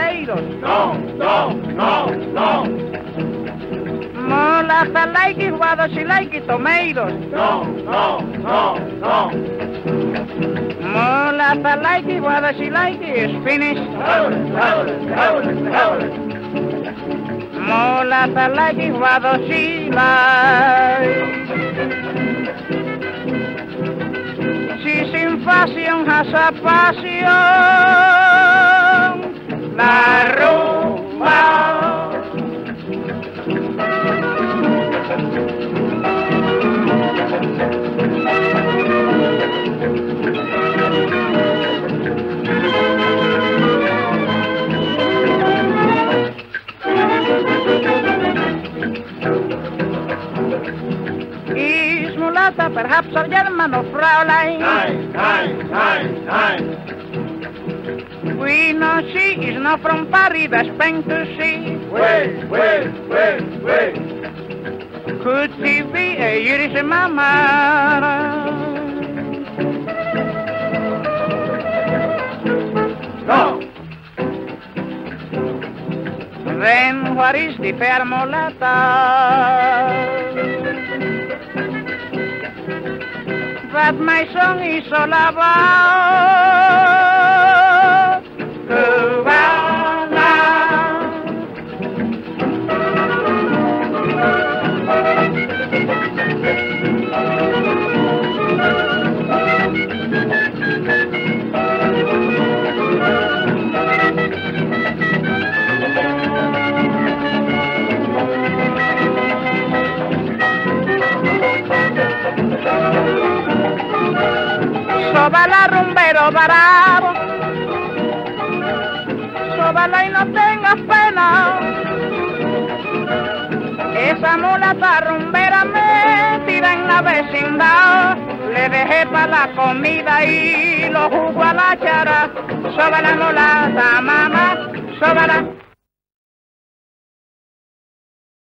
tomatoes. No, no, no, no. Mulata like it, what does she like it? Tomatoes. No, no, no, no. Mulata like it, what does she like it? Spinach. Mulata like it, what does she like? She's in fashion, has a passion. La rumba. Is mulata perhaps a German or Fraulein? Nein. We know she is not from Paris, that's Spain to see. Wait. Could she be a Yiddish mama? No. Then what is the fair mulata? That my song is all about. Cubana. Sóbala, rumbero bravo, sóbala y no tengas pena. Esa mulata rumbera metida en la vecindad, le dejé para la comida y lo jugo a la chara. Sóbala mulata, mamá, sóbala.